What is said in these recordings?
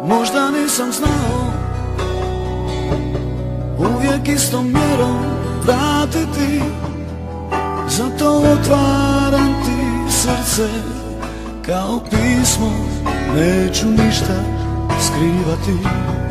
Možda nisam znao uvijek istom mjerom vratiti, zato otvaram ti srce kao pismo, neću ništa skrivati.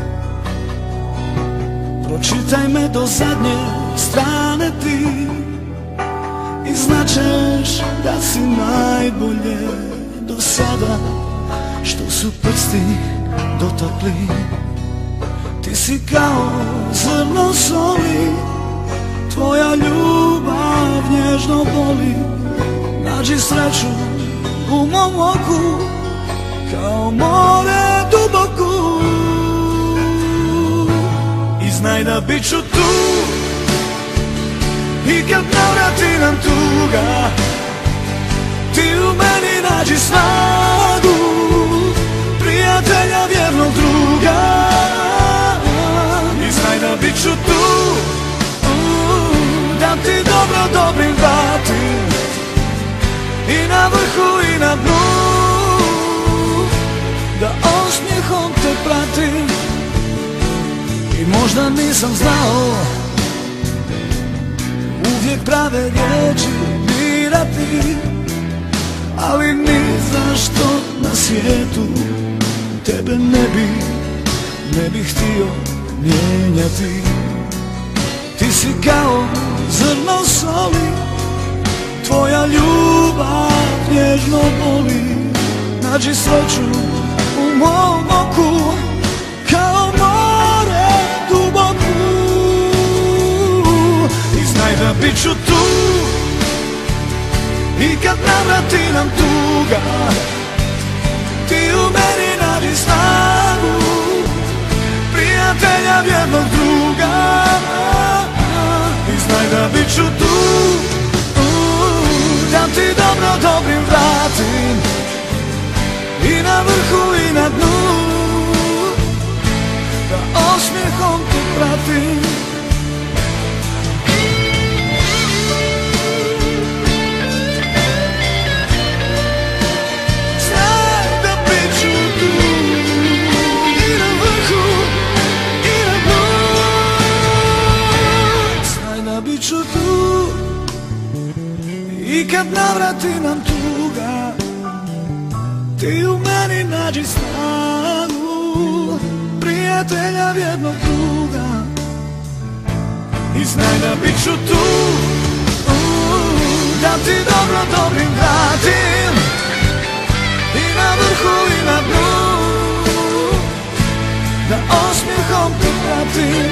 Pročitaj me do zadnje strane ti i znaćeš da si najbolje do sada što su prsti dotakli. Ti si kao zrno soli, tvoja ljubav nježno boli. Nađi sreću u mom oku, kao more duboku, i znaj da bit ću tu i kad navrati nam tuga. Ti u meni nađi snagu, prijatelja, vjernog druga, i znaj da bit ću tu da ti dobro dobrim vratim, i na vrhu i na dnu, da osmijehom te pratim. I možda nisam znao uvijek prave riječi birati, ali ni zašto na svijetu tebe ne bih htio mijenjati. Ti si kao zrno soli, tvoja ljubav nježno boli. Nađi sreću u mom oku, kao more duboku, i znaj da bit ću tu i kad navrati nam tuga. Ti u meni nađi snagu, prijatelja, vjernog druga, i znaj da bit ću tu da ti dobro dobrim vratim, i na vrhu i na dnu, da osmijehom te pratim. Znaj da bit ću tu i na vrhu i na dnu, znaj da bit ću tu i kad navrati nam tuga. Ti u meni nađi snagu, prijatelja, vjernog druga, i znaj da bit ću tu da ti dobro dobrim vratim, i na vrhu i na dnu, da osmijehom te pratim.